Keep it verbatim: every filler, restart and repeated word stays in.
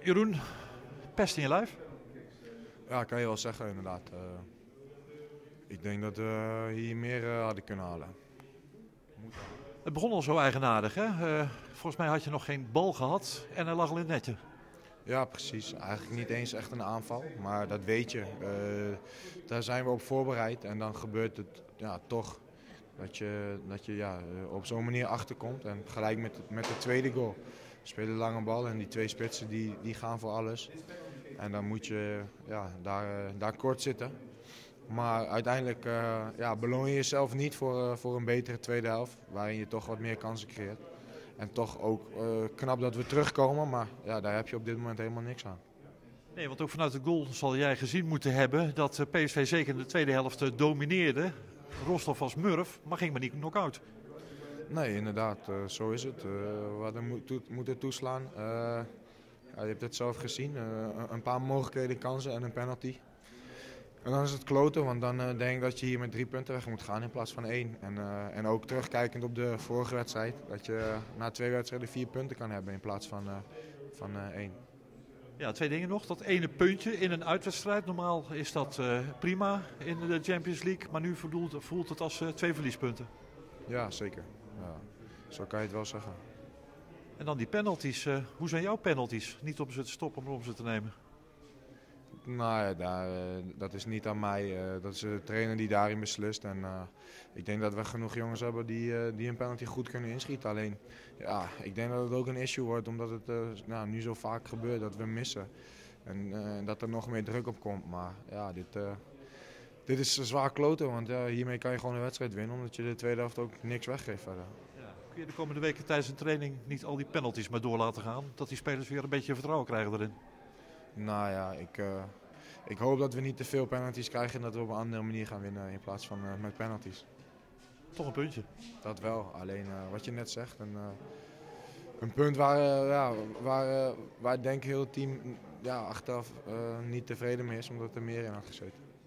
Jeroen, pest in je lijf? Ja, kan je wel zeggen inderdaad. Uh, ik denk dat we hier meer uh, hadden kunnen halen. Moet het begon al zo eigenaardig, hè? Uh, volgens mij had je nog geen bal gehad en hij lag al in het netje. Ja, precies. Eigenlijk niet eens echt een aanval, maar dat weet je. Uh, daar zijn we op voorbereid en dan gebeurt het ja, toch dat je, dat je ja, op zo'n manier achterkomt. En gelijk met, met de tweede goal. We spelen lange bal en die twee spitsen die, die gaan voor alles. En dan moet je ja, daar, daar kort zitten. Maar uiteindelijk uh, ja, beloon je jezelf niet voor, uh, voor een betere tweede helft. Waarin je toch wat meer kansen creëert. En toch ook uh, knap dat we terugkomen. Maar ja, daar heb je op dit moment helemaal niks aan. Nee, want ook vanuit de goal zal jij gezien moeten hebben dat P S V zeker in de tweede helft uh, domineerde. Rostov als Murf, maar ging maar niet knock-out. Nee, inderdaad. Uh, zo is het. Uh, we hadden mo- to- moeten toeslaan. Uh, ja, je hebt het zelf gezien. Uh, een paar mogelijkheden, kansen en een penalty. En dan is het kloten, want dan uh, denk ik dat je hier met drie punten weg moet gaan in plaats van één. En, uh, en ook terugkijkend op de vorige wedstrijd, dat je na twee wedstrijden vier punten kan hebben in plaats van, uh, van uh, één. Ja, twee dingen nog. Dat ene puntje in een uitwedstrijd. Normaal is dat uh, prima in de Champions League, maar nu voelt, voelt het als uh, twee verliespunten. Ja, zeker. Ja, zo kan je het wel zeggen. En dan die penalties. Uh, hoe zijn jouw penalties? Niet om ze te stoppen, maar om ze te nemen. Nou ja, daar, dat is niet aan mij. Dat is de trainer die daarin beslist. En uh, ik denk dat we genoeg jongens hebben die, uh, die een penalty goed kunnen inschieten. Alleen, ja, ik denk dat het ook een issue wordt omdat het uh, nou, nu zo vaak gebeurt dat we missen. En uh, dat er nog meer druk op komt. Maar ja, dit, uh, dit is zwaar kloten, want uh, hiermee kan je gewoon een wedstrijd winnen. Omdat je de tweede helft ook niks weggeeft verder. Ja. Kun je de komende weken tijdens een training niet al die penalties maar door laten gaan? Dat die spelers weer een beetje vertrouwen krijgen erin? Nou ja, ik, uh, ik hoop dat we niet te veel penalties krijgen en dat we op een andere manier gaan winnen in plaats van uh, met penalties. Toch een puntje? Dat wel, alleen uh, wat je net zegt, een, uh, een punt waar, uh, ja, waar, uh, waar denk ik heel het team ja, achteraf uh, niet tevreden mee is omdat er meer in had gezeten.